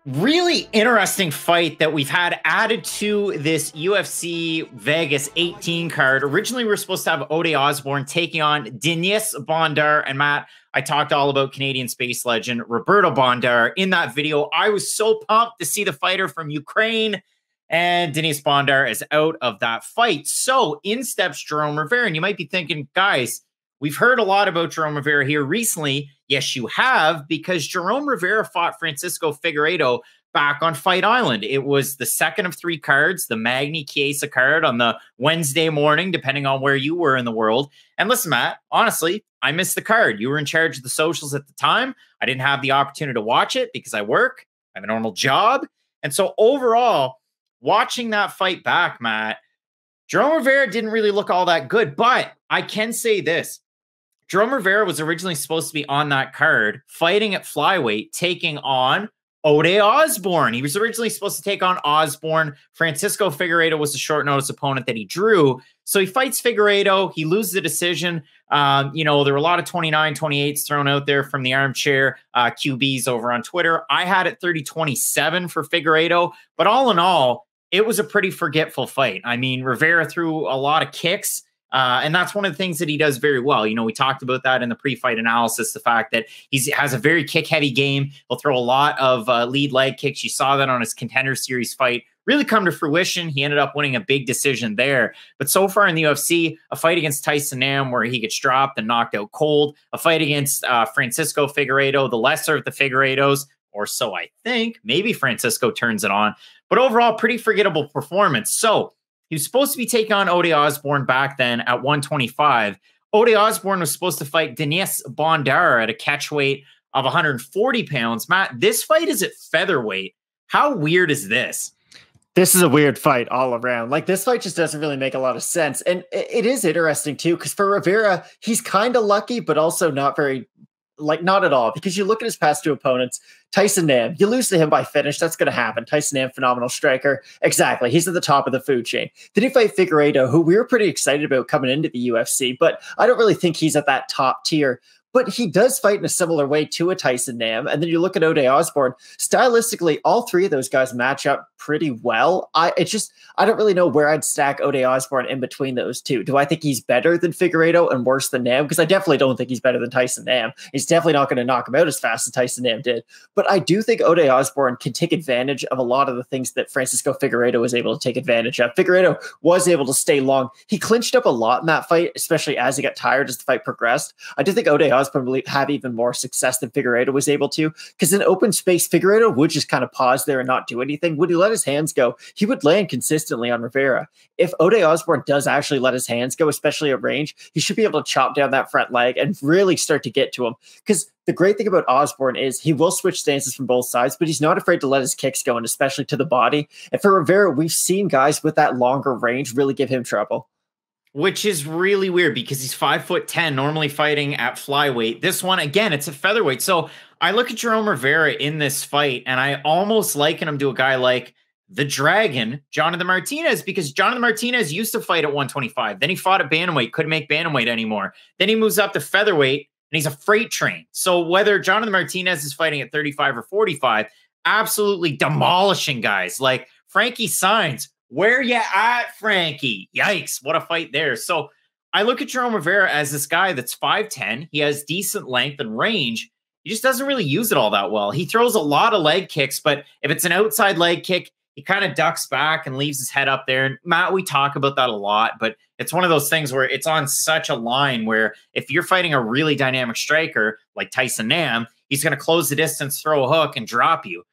Really interesting fight that we've had added to this UFC Vegas 18 card. Originally, we were supposed to have Ode Osbourne taking on Denys Bondar. And Matt, I talked all about Canadian space legend Roberto Bondar in that video. I was so pumped to see the fighter from Ukraine, and Denys Bondar is out of that fight. So in steps Jerome Rivera. And you might be thinking, guys, we've heard a lot about Jerome Rivera here recently. Yes, you have, because Jerome Rivera fought Francisco Figueiredo back on Fight Island. It was the second of 3 cards, the Magny Chiesa card on the Wednesday morning, depending on where you were in the world. And listen, Matt, honestly, I missed the card. You were in charge of the socials at the time. I didn't have the opportunity to watch it because I work. I have a normal job. And so overall, watching that fight back, Matt, Jerome Rivera didn't really look all that good. But I can say this. Jerome Rivera was originally supposed to be on that card, fighting at flyweight, taking on Ode Osbourne. He was originally supposed to take on Osbourne. Francisco Figueiredo was a short notice opponent that he drew. So he fights Figueiredo. He loses the decision. There were a lot of 29-28s thrown out there from the armchair QBs over on Twitter. I had it 30-27 for Figueiredo. But all in all, it was a pretty forgetful fight. I mean, Rivera threw a lot of kicks. And that's one of the things that he does very well. You know, we talked about that in the pre-fight analysis, the fact that he has a very kick-heavy game. He'll throw a lot of lead leg kicks. You saw that on his Contender Series fight really come to fruition. He ended up winning a big decision there. But so far in the UFC, a fight against Tyson Nam where he gets dropped and knocked out cold, a fight against Francisco Figueiredo, the lesser of the Figueiredos, or so I think. Maybe Francisco turns it on. But overall, pretty forgettable performance. So he was supposed to be taking on Ode Osbourne back then at 125. Ode Osbourne was supposed to fight Denys Bondar at a catch weight of 140 pounds. Matt, this fight is at featherweight. How weird is this? This is a weird fight all around. Like, this fight just doesn't really make a lot of sense. And it is interesting, too, because for Rivera, he's kind of lucky, but also not very, not at all. Because you look at his past 2 opponents, Tyson Nam, you lose to him by finish. That's going to happen. Tyson Nam, phenomenal striker. Exactly. He's at the top of the food chain. Then he fight Figueiredo, who we were pretty excited about coming into the UFC, but I don't really think he's at that top tier. But he does fight in a similar way to a Tyson Nam. And then you look at Ode Osbourne. Stylistically, all 3 of those guys match up pretty well. I don't really know where I'd stack Ode Osbourne in between those 2. Do I think he's better than Figueiredo and worse than Nam? Because I definitely don't think he's better than Tyson Nam. He's definitely not going to knock him out as fast as Tyson Nam did. But I do think Ode Osbourne can take advantage of a lot of the things that Francisco Figueiredo was able to take advantage of. Figueiredo was able to stay long. He clinched up a lot in that fight, especially as he got tired as the fight progressed. I do think Ode Osbourne will have even more success than Figueiredo was able to, because in open space, Figueiredo would just kind of pause there and not do anything. Would he let his hands go? He would land consistently on Rivera. If Ode Osbourne does actually let his hands go, especially at range, he should be able to chop down that front leg and really start to get to him. Because the great thing about Osbourne is he will switch stances from both sides, but he's not afraid to let his kicks go, and especially to the body. And for Rivera, we've seen guys with that longer range really give him trouble. Which is really weird because he's 5'10", normally fighting at flyweight. This one, again, it's a featherweight. So I look at Jerome Rivera in this fight, and I almost liken him to a guy like the Dragon, Jonathan Martinez, because Jonathan Martinez used to fight at 125. Then he fought at bantamweight, couldn't make bantamweight anymore. Then he moves up to featherweight, and he's a freight train. So whether Jonathan Martinez is fighting at 35 or 45, absolutely demolishing guys like Frankie Saenz. Where you at, Frankie? Yikes, what a fight there. So I look at Jerome Rivera as this guy that's 5'10". He has decent length and range. He just doesn't really use it all that well. He throws a lot of leg kicks, but if it's an outside leg kick, he kind of ducks back and leaves his head up there. And Matt, we talk about that a lot, but it's one of those things where it's on such a line where if you're fighting a really dynamic striker like Tyson Nam, he's going to close the distance, throw a hook, and drop you.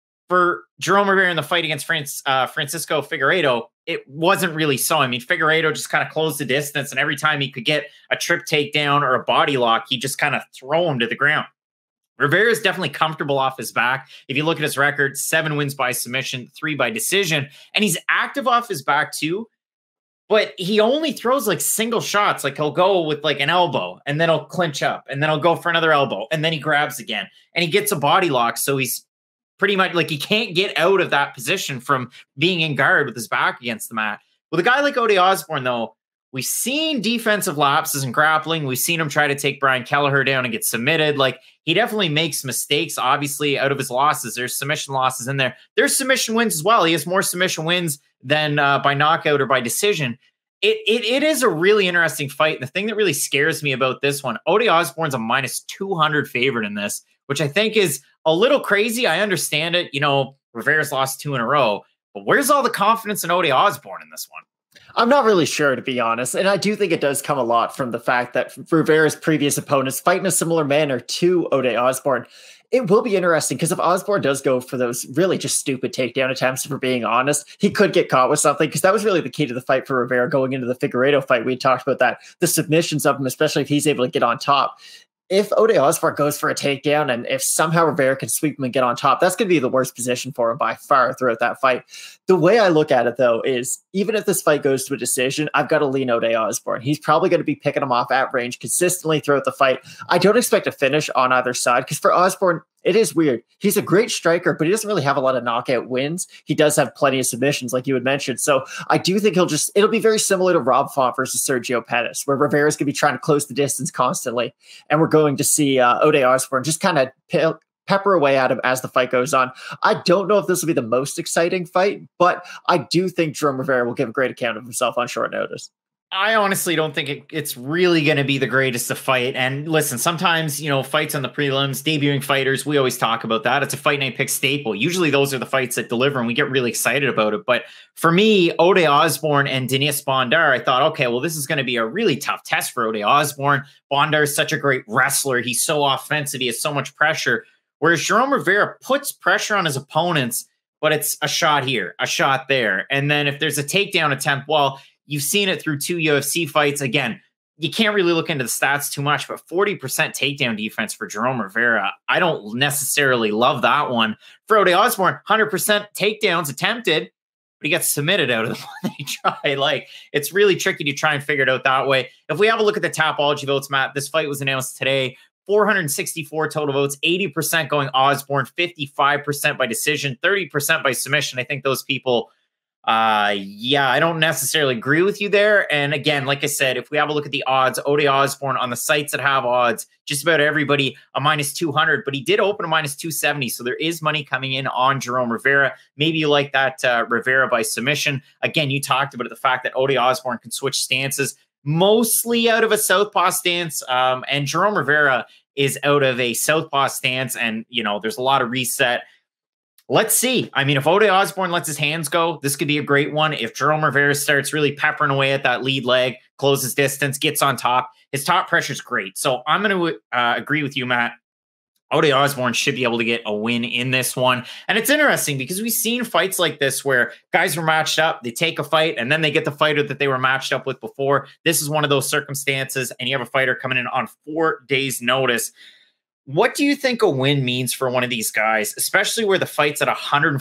For Jerome Rivera in the fight against Francisco Figueiredo, it wasn't really so. I mean, Figueiredo just kind of closed the distance, and every time he could get a trip takedown or a body lock, he just kind of throw him to the ground. Rivera is definitely comfortable off his back. If you look at his record, 7 wins by submission, 3 by decision, and he's active off his back too. But he only throws like single shots. Like he'll go with like an elbow, and then he'll clinch up, and then he'll go for another elbow, and then he grabs again, and he gets a body lock. So he's pretty much like he can't get out of that position from being in guard with his back against the mat. With a guy like Ode Osbourne, though, We've seen defensive lapses and grappling. We've seen him try to take Brian Kelleher down and get submitted. Like, he definitely makes mistakes. Obviously, out of his losses, there's submission losses in there. There's submission wins as well. He has more submission wins than by knockout or by decision. It is a really interesting fight. And the thing that really scares me about this one, Ode Osbourne's a -200 favorite in this, which I think is a little crazy. I understand it. You know, Rivera's lost 2 in a row. But where's all the confidence in Ode Osbourne in this one? I'm not really sure, to be honest. And I do think it does come a lot from the fact that Rivera's previous opponents fight in a similar manner to Ode Osbourne. It will be interesting because if Osbourne does go for those really just stupid takedown attempts, if we're being honest, he could get caught with something, because that was really the key to the fight for Rivera going into the Figueiredo fight. We talked about that, the submissions of him, especially if he's able to get on top. If Ode Osbourne goes for a takedown and if somehow Rivera can sweep him and get on top, that's going to be the worst position for him by far throughout that fight. The way I look at it, though, is even if this fight goes to a decision, I've got to lean Ode Osbourne. He's probably going to be picking him off at range consistently throughout the fight. I don't expect a finish on either side, because for Osbourne, it is weird. He's a great striker, but he doesn't really have a lot of knockout wins. He does have plenty of submissions, like you had mentioned. So I do think it'll be very similar to Rob Font versus Sergio Pettis, where Rivera's going to be trying to close the distance constantly. And we're going to see Ode Osbourne just kind of pepper away at him as the fight goes on. I don't know if this will be the most exciting fight, but I do think Jerome Rivera will give a great account of himself on short notice. I honestly don't think it's really going to be the greatest to fight. And listen, sometimes, you know, fights on the prelims, debuting fighters, we always talk about that. It's a fight night pick staple. Usually those are the fights that deliver and we get really excited about it. But for me, Ode Osbourne and Denys Bondar, I thought, okay, well, this is going to be a really tough test for Ode Osbourne. Bondar is such a great wrestler. He's so offensive. He has so much pressure. Whereas Jerome Rivera puts pressure on his opponents, but it's a shot here, a shot there. And then if there's a takedown attempt, well, you've seen it through 2 UFC fights. Again, you can't really look into the stats too much, but 40% takedown defense for Jerome Rivera, I don't necessarily love that one. For Ode Osbourne, 100% takedowns attempted, but he gets submitted out of the one they try. Like, it's really tricky to try and figure it out that way. If we have a look at the Tapology votes, Matt, this fight was announced today. 464 total votes, 80% going Osbourne, 55% by decision, 30% by submission. I think those people... yeah, I don't necessarily agree with you there. And again, like I said, if we have a look at the odds, Ode Osbourne on the sites that have odds, just about everybody a -200, but he did open a -270. So there is money coming in on Jerome Rivera. Maybe you like that Rivera by submission. Again, you talked about the fact that Ode Osbourne can switch stances, mostly out of a southpaw stance. And Jerome Rivera is out of a southpaw stance. And, you know, there's a lot of reset. Let's see. I mean, if Ode Osbourne lets his hands go, this could be a great one. If Jerome Rivera starts really peppering away at that lead leg, closes distance, gets on top, his top pressure is great. So I'm going to agree with you, Matt. Ode Osbourne should be able to get a win in this one. And it's interesting because we've seen fights like this where guys were matched up, they take a fight, and then they get the fighter that they were matched up with before. This is one of those circumstances, and you have a fighter coming in on 4 days' notice. What do you think a win means for one of these guys, especially where the fight's at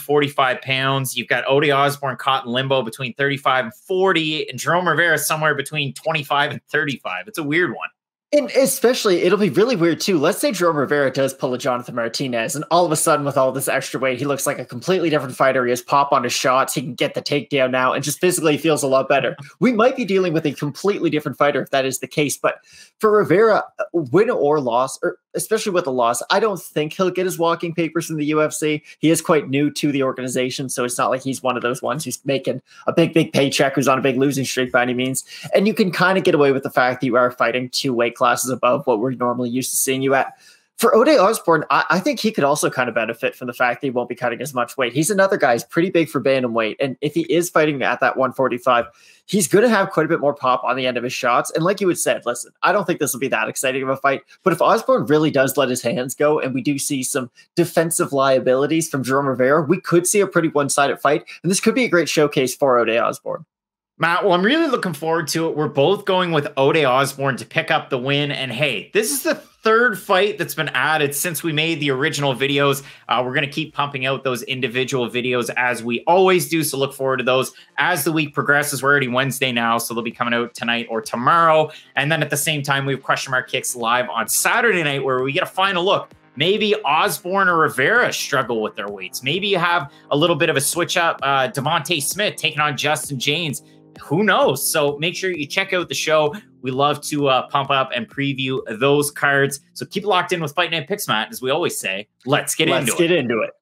145 pounds? You've got Ode Osbourne caught in limbo between 35 and 40, and Jerome Rivera somewhere between 25 and 35. It's a weird one. And especially, it'll be really weird too. Let's say Jerome Rivera does pull a Jonathan Martinez, and all of a sudden, with all this extra weight, he looks like a completely different fighter. He has pop on his shots. He can get the takedown now, and just physically feels a lot better. We might be dealing with a completely different fighter if that is the case. But for Rivera, win or loss, or especially with a loss, I don't think he'll get his walking papers from the UFC. He is quite new to the organization, so it's not like he's one of those ones who's making a big paycheck, who's on a big losing streak by any means. And you can kind of get away with the fact that you are fighting 2 weight classes above what we're normally used to seeing you at. For Ode Osbourne, I think he could also kind of benefit from the fact that he won't be cutting as much weight. He's another guy who's pretty big for bantamweight, and if he is fighting at that 145, he's going to have quite a bit more pop on the end of his shots. And like you had said, listen, I don't think this will be that exciting of a fight, but if Osbourne really does let his hands go and we do see some defensive liabilities from Jerome Rivera, we could see a pretty one-sided fight, and this could be a great showcase for Ode Osbourne. Matt, well, I'm really looking forward to it. We're both going with Ode Osbourne to pick up the win. And hey, this is the 3rd fight that's been added since we made the original videos. We're going to keep pumping out those individual videos as we always do. So look forward to those as the week progresses. We're already Wednesday now, so they'll be coming out tonight or tomorrow. And then at the same time, we have Question Mark Kicks live on Saturday night where we get a final look. Maybe Osbourne or Rivera struggle with their weights. Maybe you have a little bit of a switch up. Devonte Smith taking on Justin Jaynes. who knows? So make sure you check out the show. We love to pump up and preview those cards. So keep locked in with Fight Night Picks, Matt. As we always say, let's get into it.